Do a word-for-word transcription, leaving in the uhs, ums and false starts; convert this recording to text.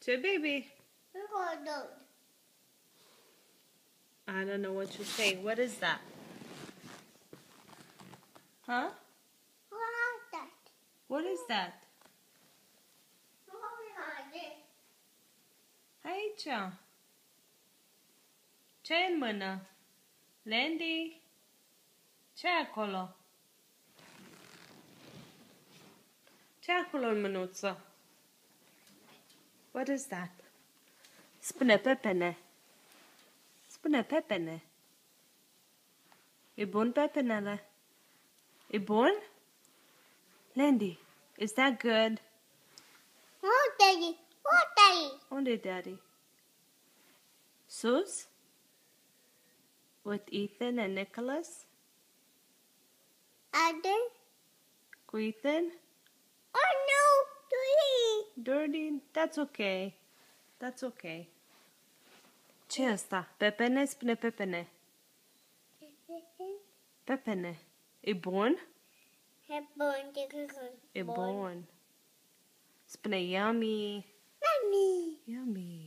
Ce baby? Hold I don't know what you're saying. What is that? Huh? What's that? What is that? Aici. Ce e în mână? Landy? Ce e acolo? Ce e acolo în mânuță? What is that? Spune pepene. Spune pepene. E bun pepenele? E bun? Landy, is that good? Oh, Daddy. Oh, Daddy. Unde e Daddy? Sus? With Ethan and Nicholas? Other? Cu Ethan? Oh, no. Three. Dirty? That's okay. That's okay. Ce e asta? Pepene? Spune pepene. Pepene. E bun? E bun. E bun. Spune yummy. Mommy. Yummy.